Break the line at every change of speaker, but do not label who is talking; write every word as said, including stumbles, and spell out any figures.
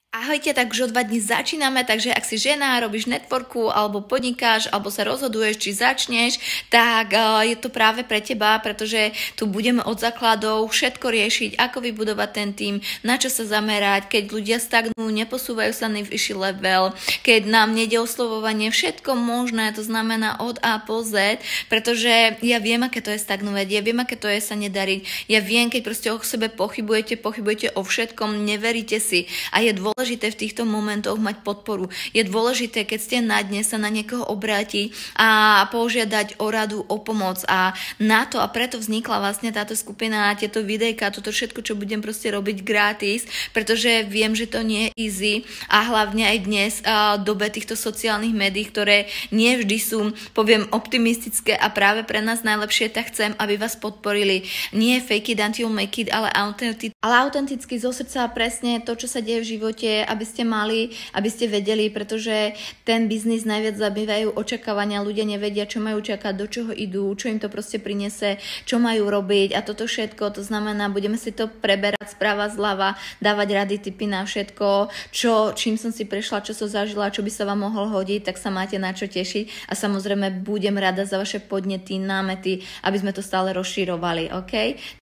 Ahojte, tak už o dva dní začíname, takže ak si žena, robíš networku, alebo podnikáš, alebo sa rozhoduješ, či začneš, tak uh, je to práve pre teba, pretože tu budeme od základov všetko riešiť, ako vybudovať ten tým, na čo sa zamerať, keď ľudia stagnujú, neposúvajú sa na vyšší level, keď nám nejde oslovovanie, všetko možné, to znamená od A po Z, pretože ja viem, aké to je stagnovať, ja viem, aké to je sa nedariť, ja viem, keď proste o sebe pochybujete, pochybujete o všetkom, neveríte si a je dôležité dôležité v týchto momentoch mať podporu. Je dôležité, keď ste na dne, sa na niekoho obrátiť a požiadať o radu, o pomoc. A na to a preto vznikla vlastne táto skupina, tieto videjka, toto všetko, čo budem proste robiť gratis, pretože viem, že to nie je easy a hlavne aj dnes v dobe týchto sociálnych médií, ktoré nie vždy sú, poviem, optimistické a práve pre nás najlepšie, tak chcem, aby vás podporili. Nie fake it until make it, ale autenticky, ale autenticky zo srdca presne to, čo sa deje v živote, aby ste mali, aby ste vedeli, pretože ten biznis najviac zabývajú očakávania, ľudia nevedia, čo majú čakať, do čoho idú, čo im to proste prinese, čo majú robiť a toto všetko, to znamená, budeme si to preberať správa zľava, dávať rady, tipy na všetko, čo, čím som si prešla, čo som zažila, čo by sa vám mohlo hodiť, tak sa máte na čo tešiť a samozrejme budem rada za vaše podnety, námety, aby sme to stále rozširovali, ok?